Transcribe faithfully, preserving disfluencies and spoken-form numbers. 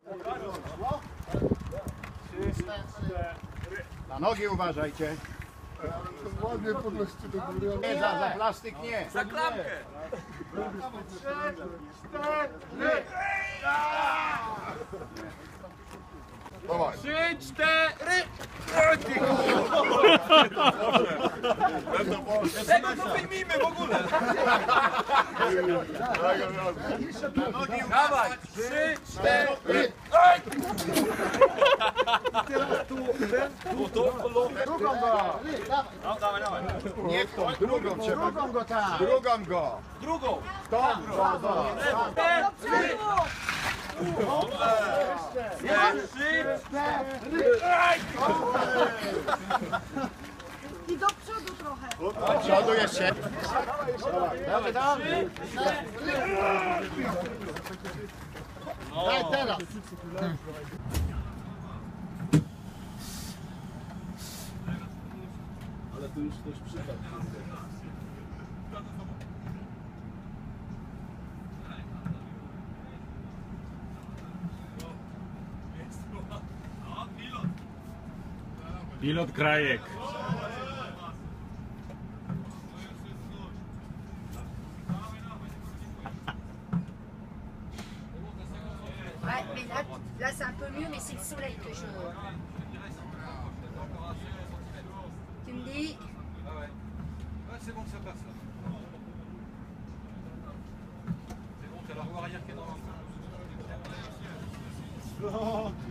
Na nogi uważajcie. Ładnie podnoście do góry. Nie, za, za plastyk nie. Za klamkę! Dawaj. Trzy, cztery! Tego to wyjmijmy w ogóle! Dawaj! Trzy, cztery! Drugą go. No, dawaj, dawaj. Nie w tą, drugą trzeba. Drugą go tam. Drugą go. Drugą! Tą, go, go. Trzy, I do przodu trochę. Do przodu jeszcze. Dawaj, dawaj. Daj teraz. Ale to już ktoś przypadł. Pilot Krajek. Ouais, mais là, là c'est un peu mieux, mais c'est le soleil que je... Tu me dis... c'est bon, ça passe. C'est bon, t'as la roue arrière qui est dans l'encre.